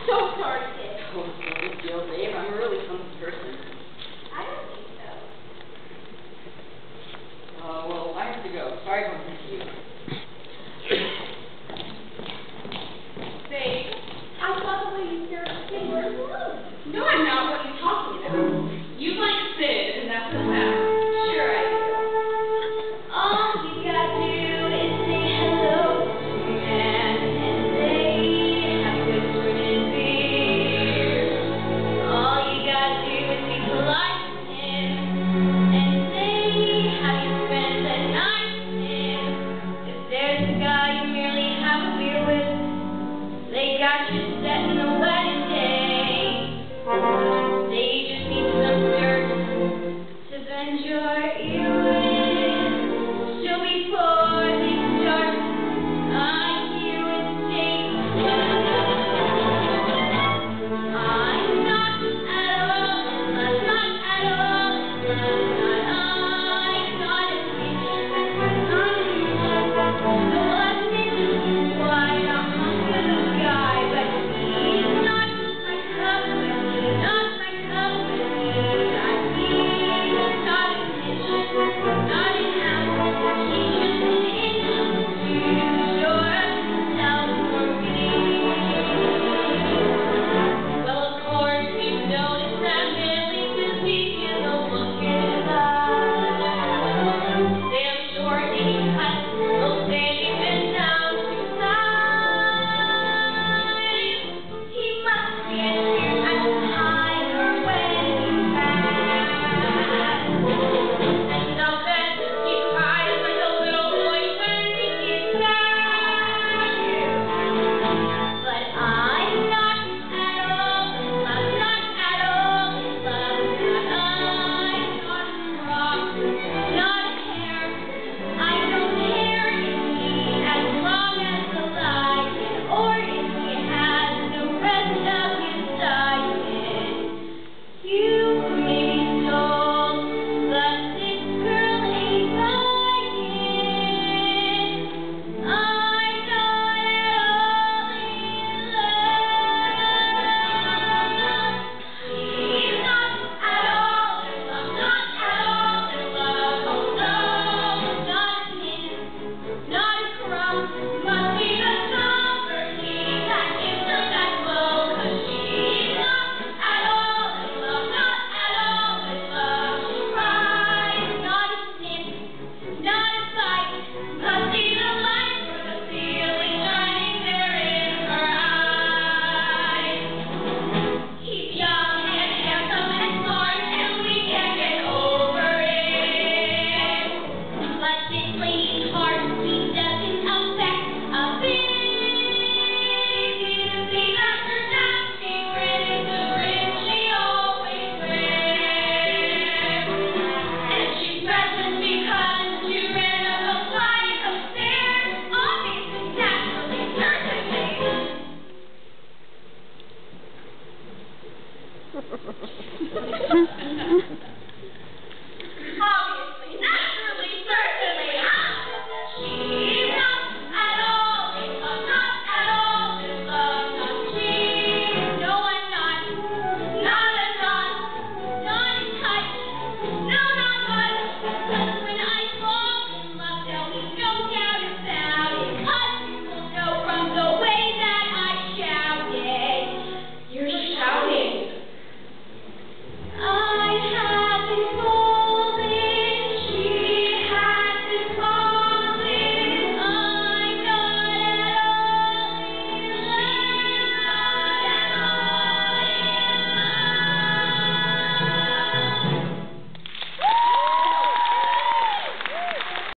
so sorry, kid. Oh, it's no big deal, Dave. I'm a really clumsy person. I don't think so. Well, I have to go. Sorry about this. Babe, I saw the way you stared at the kid. You're alone. No, I'm not. What are you talking about? You like Sid, and that's a fact. Sure I do. All you gotta do is say hello to man, and they have whispered in his ear. All you gotta do is be polite to him, and say how you spent the night with him. If there's a guy you merely have a beer with, they got you set in the wedding day. They just need some dirt to bend your ear with. So before they start, I hear it say, I'm not at all in love, not at all in love, not a bitch, not a bitch. No, why I'm with a guy, but he's not my company, not my company. He's not a bitch, not an apple. He's just an inch too short himself for me. Well, of course, you've noticed that Billy can see you the look in his eyes. Damn short and he cuts, most days and down to size. He must be a tear at the tiger when he's mad. And I'll bet he cries like a little boy when he gets sad. But I'm not at all in love, not at all in love, not a rock, not a hair. I don't care if he as long as alive, or if he has the rest of his diamond. You may be sold, but this girl ain't buying. I'm not at all in love. He's not at all in love, not at all in love. Oh no, not a pin, not a crumb. Must be the company that gives her that glow. 'Cause she's not at all in love, not at all in love. She cries, not a sniff, not a bite. Must be the light from the ceiling shining there in her eyes. He's young and handsome and smart, and we can't get over it. But this lady's heart, he doesn't affect a bit. You see that her dashing grin is the grin she always wears. And she's present because you ran up a flight of stairs, obviously, naturally, certainly.